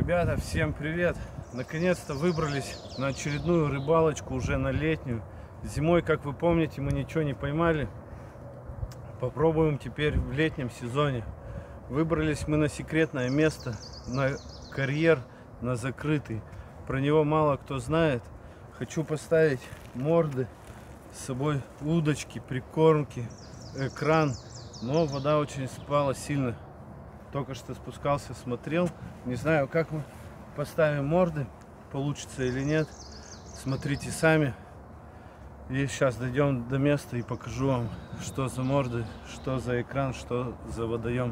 Ребята, всем привет! Наконец-то выбрались на очередную рыбалочку, уже на летнюю. Зимой, как вы помните, мы ничего не поймали. Попробуем теперь в летнем сезоне. Выбрались мы на секретное место, на карьер, на закрытый. Про него мало кто знает. Хочу поставить морды, с собой удочки, прикормки, экран. Но вода очень спала сильно. Только что спускался, смотрел. Не знаю, как мы поставим морды, получится или нет. Смотрите сами. И сейчас дойдем до места и покажу вам, что за морды, что за экран, что за водоем.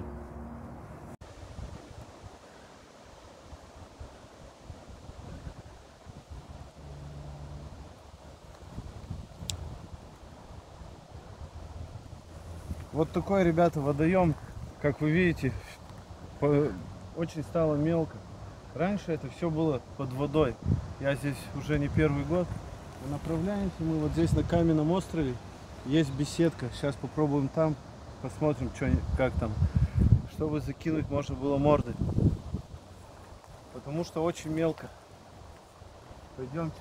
Вот такой, ребята, водоем. Как вы видите, очень стало мелко. Раньше это все было под водой. Я здесь уже не первый год. Направляемся мы вот здесь на каменном острове. Есть беседка. Сейчас попробуем там. Посмотрим, как там. Чтобы закинуть можно было морды. Потому что очень мелко. Пойдемте.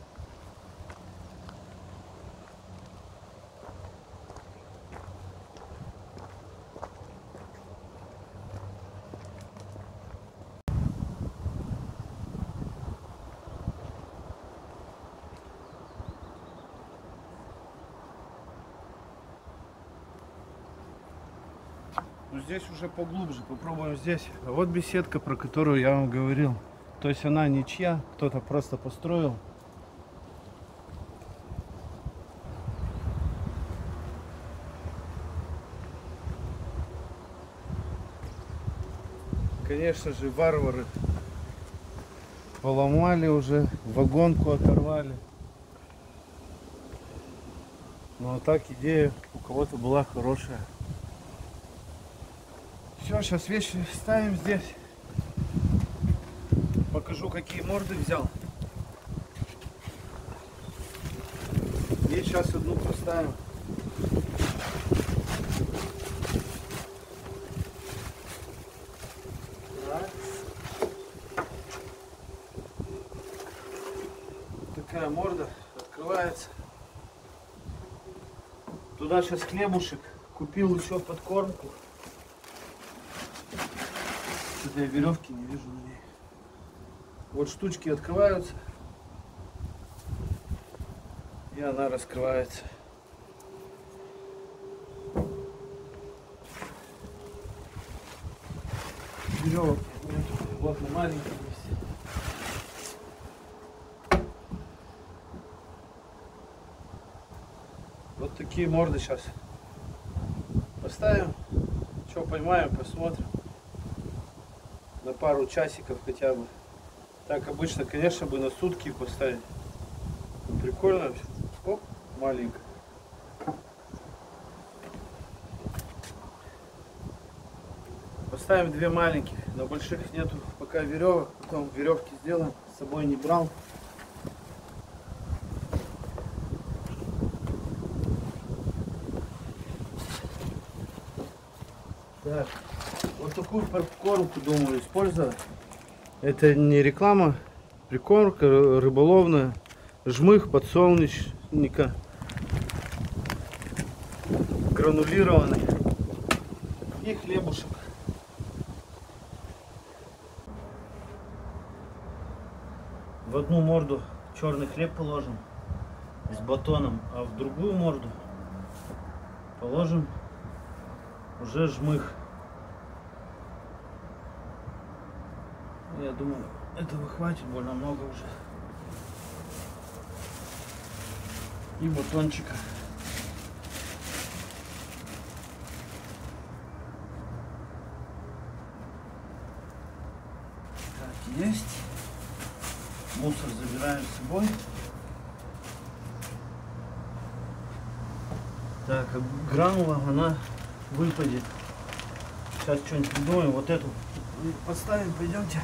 Здесь уже поглубже, попробуем здесь. А вот беседка, про которую я вам говорил. То есть она ничья, кто-то просто построил. Конечно же, варвары поломали уже, вагонку оторвали. Ну а так идея у кого-то была хорошая. Все, сейчас вещи ставим здесь. Покажу, какие морды взял. И сейчас одну поставим. Так. Такая морда открывается. Туда сейчас хлебушек. Купил еще подкормку. Я веревки не вижу на ней. Вот штучки открываются, и она раскрывается. Веревок нет. Вот на маленьком есть. Вот такие морды сейчас поставим. Что поймаем, посмотрим. На пару часиков хотя бы. Так обычно, конечно, бы на сутки поставить. Прикольно. Оп, маленько. Поставим две маленьких. На больших нету пока веревок. Потом веревки сделаем. С собой не брал. Так. Вот такую подкормку, думаю, использовать. Это не реклама, прикормка рыболовная, жмых подсолнечника, гранулированный и хлебушек. В одну морду черный хлеб положим с батоном, а в другую морду положим уже жмых. Я думаю, этого хватит, больно много уже. И батончика. Так, есть. Мусор забираем с собой. Так, гранула, она выпадет. Сейчас что-нибудь придумаем. Вот эту поставим, пойдемте.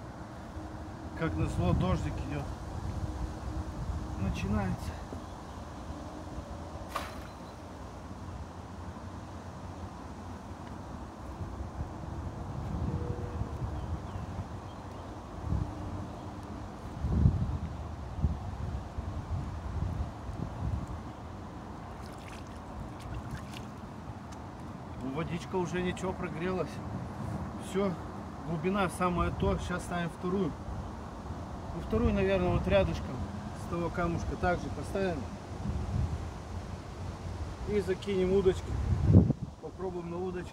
Как назло, дождик идет. Начинается. водичка уже ничего прогрелась. Все, глубина самое то. Сейчас ставим вторую. Ну, вторую, наверное, вот рядышком с того камушка также поставим. И закинем удочки. Попробуем на удочке.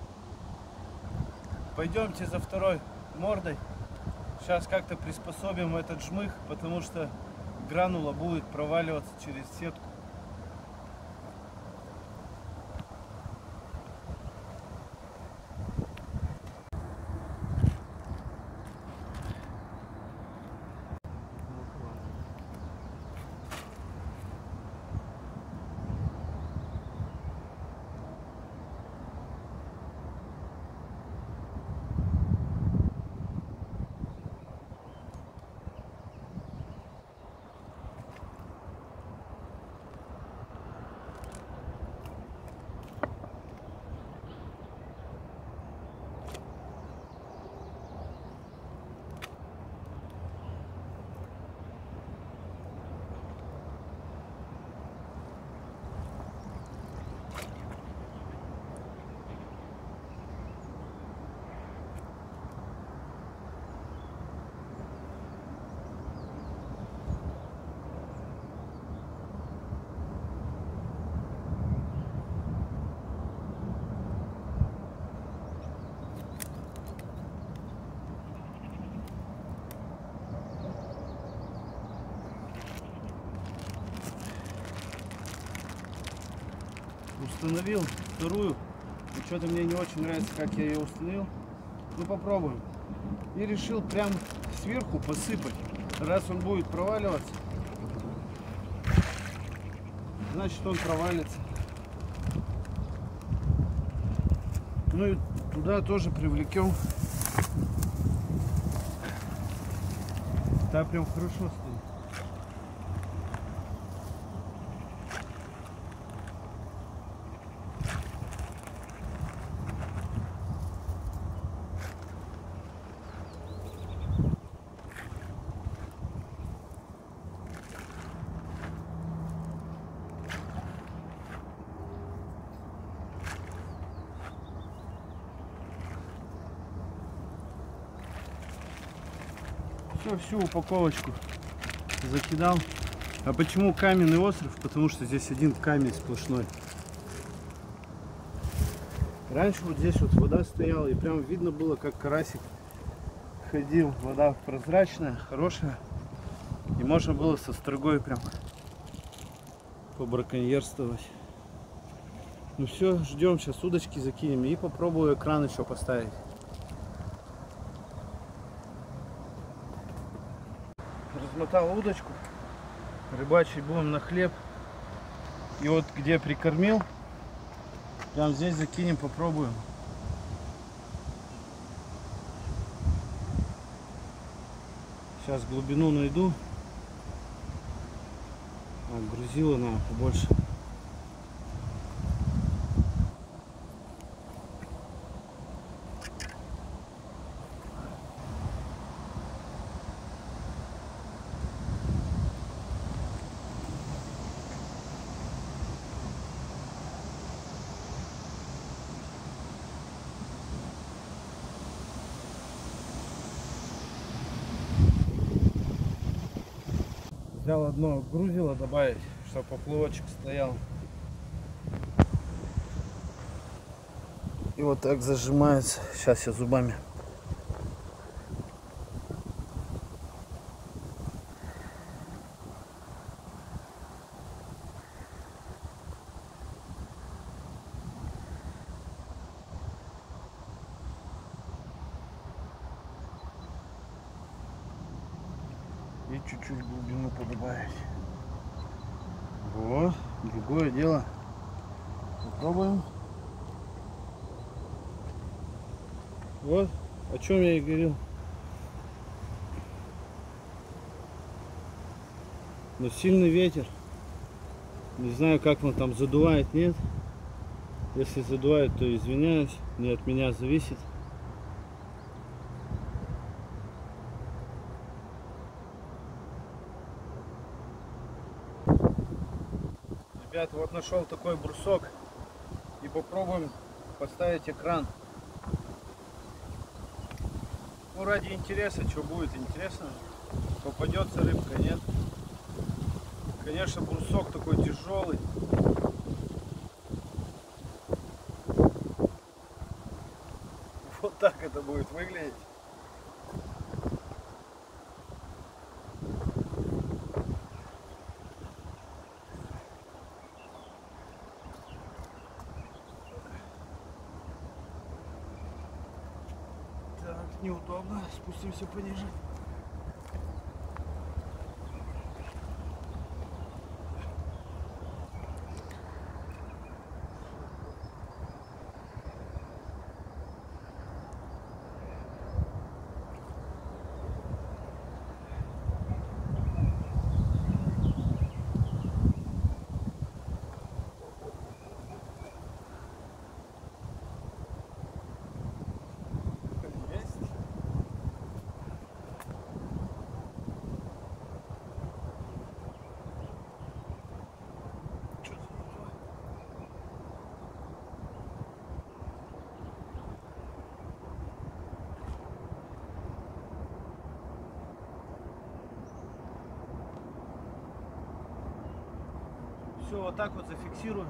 Пойдемте за второй мордой. Сейчас как-то приспособим этот жмых, потому что гранула будет проваливаться через сетку. Установил вторую. И что-то мне не очень нравится, как я ее установил. Ну попробуем. И решил прям сверху посыпать. Раз он будет проваливаться, значит он провалится. Ну и туда тоже привлекем. Да, прям хорошо стоит. Все, всю упаковочку закидал. А почему каменный остров? Потому что здесь один камень сплошной. Раньше вот здесь вот вода стояла, и прям видно было, как карасик ходил. Вода прозрачная, хорошая. И можно было со строгой прям побраконьерствовать. Ну все, ждем, сейчас удочки закинем и попробую экран еще поставить. Размотал удочку, рыбачить будем на хлеб. И вот где прикормил, прям здесь закинем, попробуем. Сейчас глубину найду. Грузила надо побольше. Взял одно грузило добавить, чтобы поплавочек стоял. И вот так зажимается. Сейчас я зубами. И чуть-чуть глубину подобавить. Вот, другое дело. Попробуем. Вот, о чем я и говорил. Но сильный ветер. Не знаю, как он там задувает, нет. Если задувает, то извиняюсь, не от меня зависит. Ребята, вот нашел такой брусок. И попробуем поставить экран. Ну, ради интереса, что будет интересно. Попадется рыбка, нет? Конечно, брусок такой тяжелый. Вот так это будет выглядеть. Так, неудобно. Спустимся пониже. Все, вот так вот зафиксирую.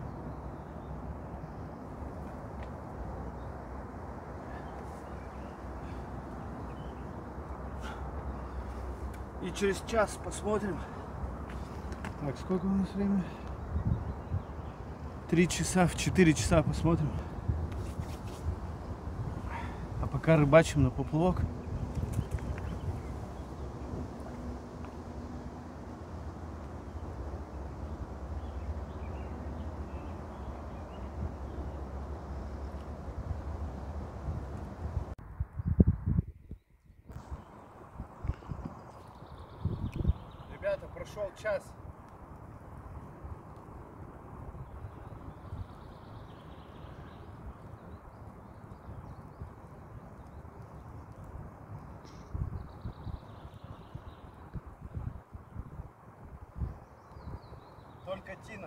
И через час посмотрим. Так, сколько у нас время? 3 часа, в 4 часа посмотрим. А пока рыбачим на поплавок. Ребята, прошел час. Только тина.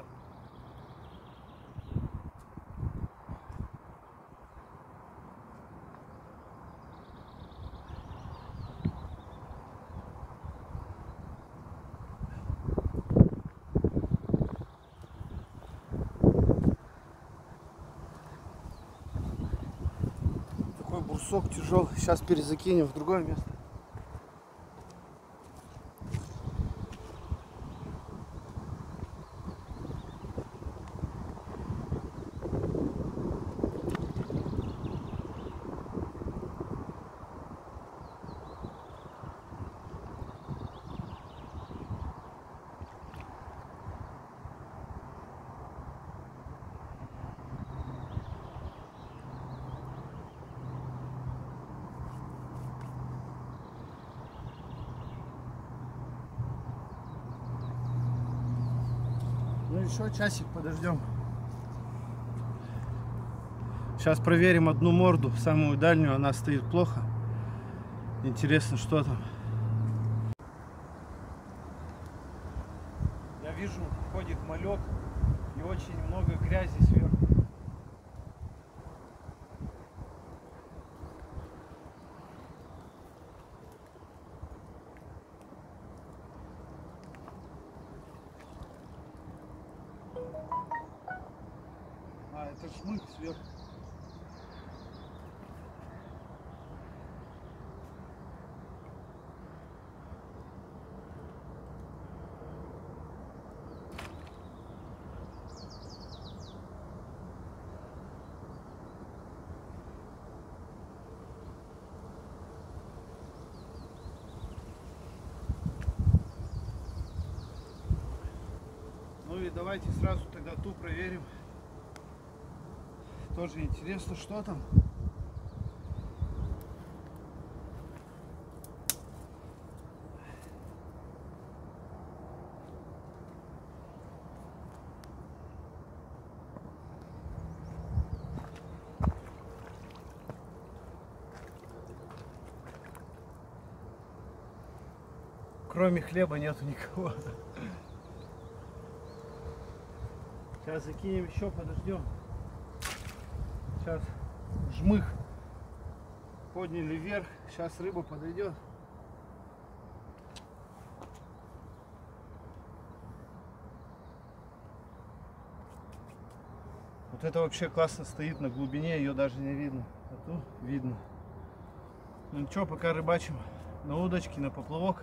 Такой брусок тяжелый. Сейчас перезакинем в другое место. Ну еще часик подождем. Сейчас проверим одну морду, самую дальнюю, она стоит плохо. Интересно, что там. Я вижу, ходит малек и очень много грязи сверху. А, это шмык сверху. Ну и давайте сразу тогда ту проверим. Тоже интересно, что там. Кроме хлеба нету никого. Сейчас закинем еще, подождем. Сейчас жмых подняли вверх. Сейчас рыба подойдет. Вот это вообще классно стоит на глубине, ее даже не видно. А тут видно. Ну ничего, пока рыбачим на удочке, на поплавок.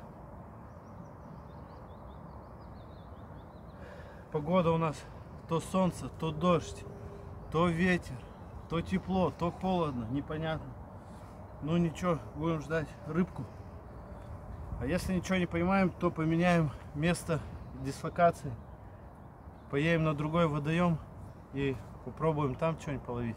Погода у нас то солнце, то дождь, то ветер, то тепло, то холодно, непонятно. Ну ничего, будем ждать рыбку. А если ничего не поймаем, то поменяем место дислокации. Поедем на другой водоем и попробуем там что-нибудь половить.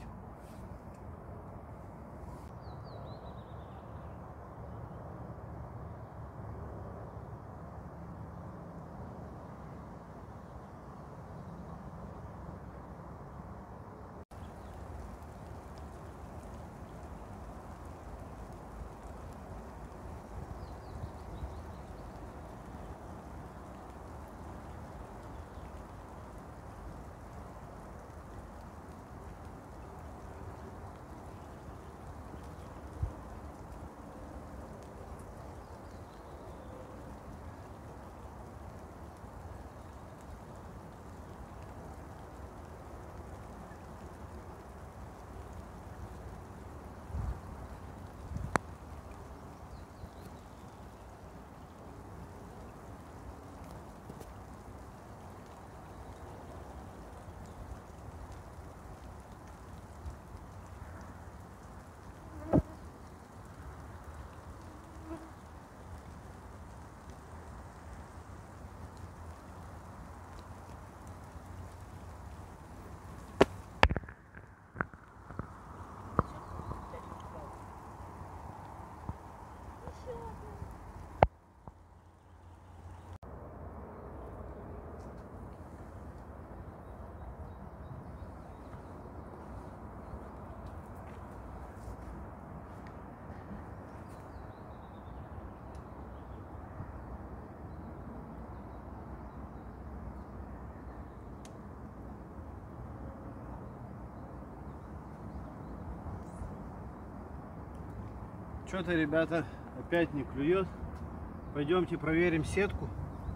Что-то, ребята, опять не клюет. Пойдемте проверим сетку.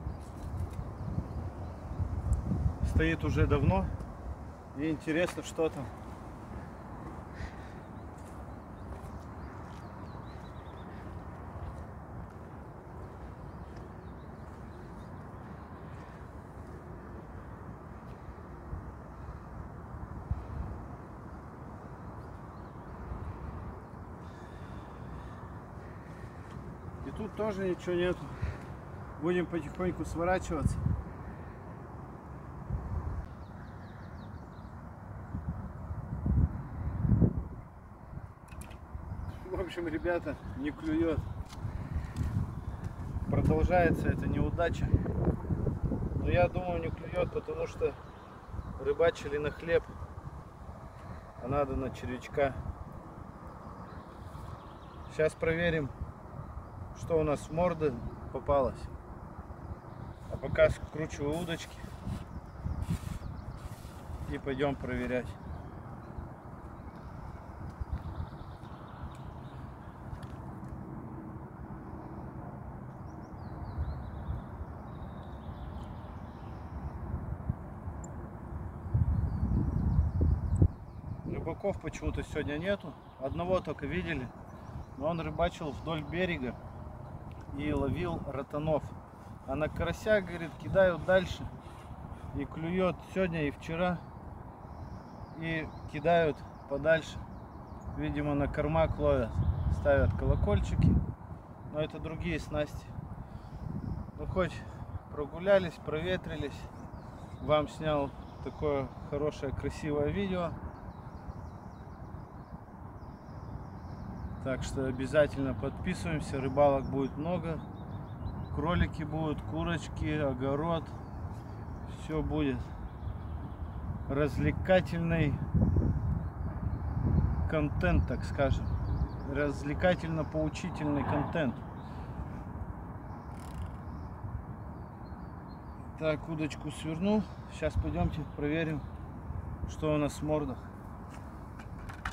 Стоит уже давно. И интересно, что там. И тут тоже ничего нету. Будем потихоньку сворачиваться. В общем, ребята, не клюет. Продолжается эта неудача. Но я думаю, не клюет, потому что рыбачили на хлеб, а надо на червячка. Сейчас проверим, что у нас в морды попалось. А пока скручиваю удочки и пойдем проверять. Рыбаков почему-то сегодня нету. Одного только видели, но он рыбачил вдоль берега и ловил ротанов. А на карася, говорит, кидают дальше и клюет сегодня и вчера, и кидают подальше. Видимо, на кормак ловят, ставят колокольчики, но это другие снасти. Ну хоть прогулялись, проветрились, вам снял такое хорошее красивое видео. Так что обязательно подписываемся, рыбалок будет много, кролики будут, курочки, огород, все будет. Развлекательный контент, так скажем, развлекательно-поучительный контент. Так, удочку свернул, сейчас пойдемте проверим, что у нас в мордах.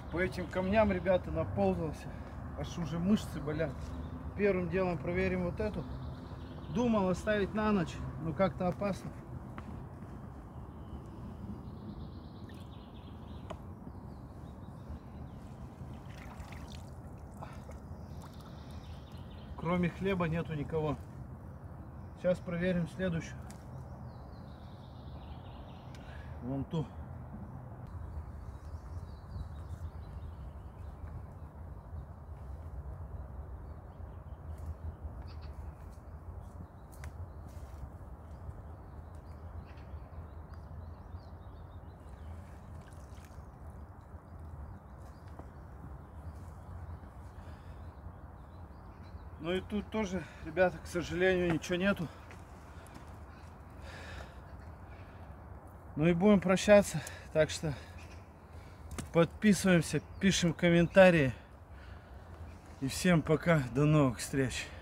По этим камням, ребята, наползался. Аж уже мышцы болят. Первым делом проверим вот эту. Думал оставить на ночь, но как-то опасно. Кроме хлеба нету никого. Сейчас проверим следующую. Вон ту. Ну и тут тоже, ребята, к сожалению, ничего нету. Ну и будем прощаться. Так что подписываемся, пишем комментарии. И всем пока, до новых встреч.